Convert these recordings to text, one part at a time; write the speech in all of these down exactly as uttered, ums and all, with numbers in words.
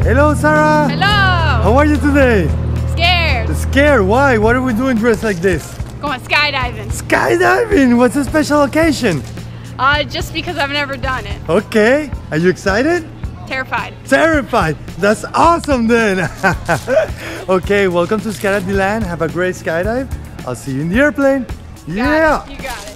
Hello, Sarah. Hello. How are you today? Scared. Scared? Why? What are we doing dressed like this? Going skydiving. Skydiving? What's a special occasion? Uh, just because I've never done it. Okay. Are you excited? Terrified. Terrified. That's awesome then. Okay, welcome to Skydive Have a great skydive. I'll see you in the airplane. You Yeah. got it. You got it.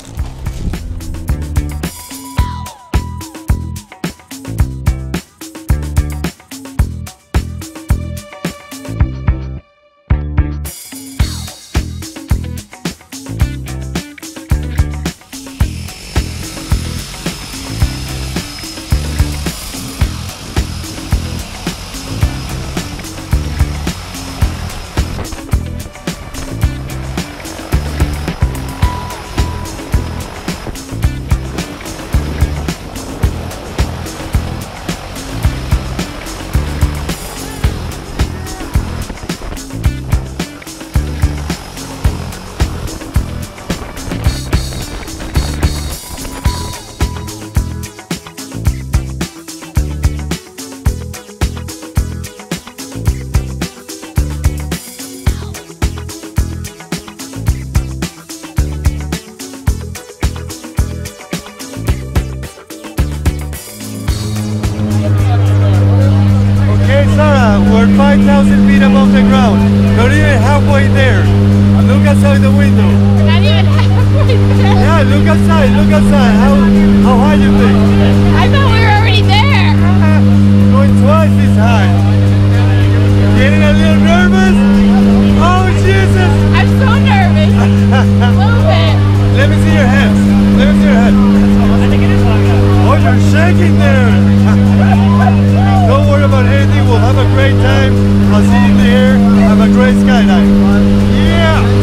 We're five thousand feet above the ground. Not even halfway there. Look outside the window. Not even halfway there. Yeah, look outside. Look outside. How, how high you think? I thought we were already there. Going twice as high. Getting a little nervous? Oh, Jesus. I'm so nervous. Move it. Let me see your hands. Let me see your hands. Oh, you're shaking there. Don't worry about anything. We'll have a great time. I'll see you in the air. Have a great skydive. Yeah.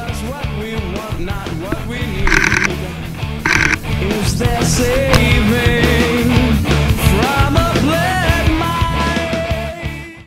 Is there saving?